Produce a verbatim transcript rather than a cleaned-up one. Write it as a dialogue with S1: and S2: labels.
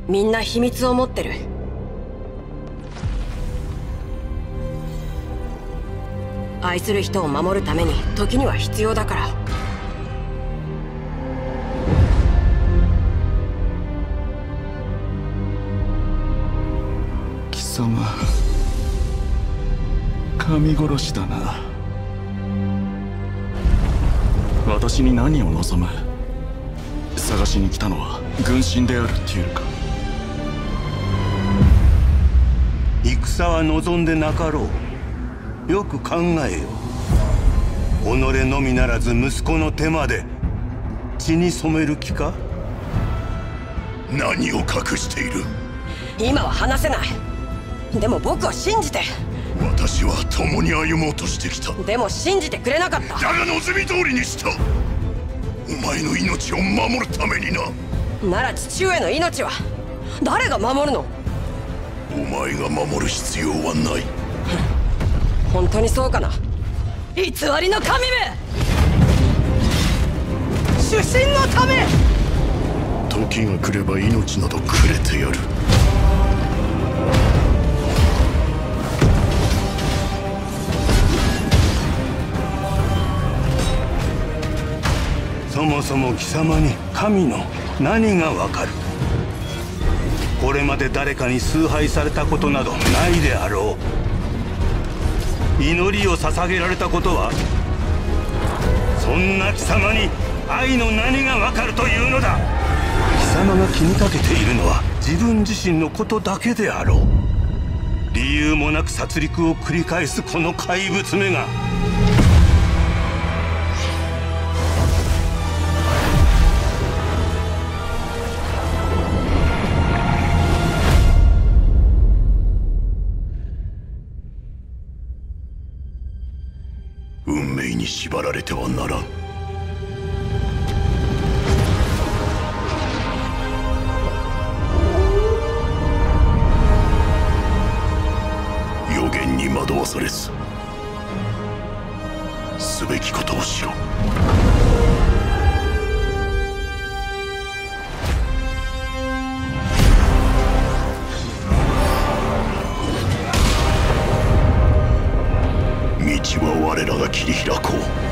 S1: みんな秘密を持ってる。愛する人を守るために時には必要だから。
S2: 貴様、神殺しだな。私に何を望む？探しに来たのは軍神であるっていうか。
S3: 戦は望んでなかろう。よく考えよ。己のみならず息子の手まで血に染める気か？
S4: 何を隠している？
S1: 今は話せない。でも僕を信じて。
S4: 私は共に歩もうとしてきた。
S1: でも信じてくれなかった。
S4: だが望み通りにした。お前の命を守るためにな。
S1: なら父上の命は誰が守るの？
S4: お前が守る必要はない。
S1: 本当にそうかな？偽りの神め！主神のため！
S4: 時が来れば命などくれてやる。
S3: そもそも貴様に神の何がわかる？これまで誰かに崇拝されたことなどないであろう。祈りを捧げられたことは？そんな貴様に愛の何がわかるというのだ。貴様が気にかけているのは自分自身のことだけであろう。理由もなく殺戮を繰り返すこの怪物めが。
S4: 運命に縛られてはならん。予言に惑わされず、すべきことをしろ。道は我らが切り開こう。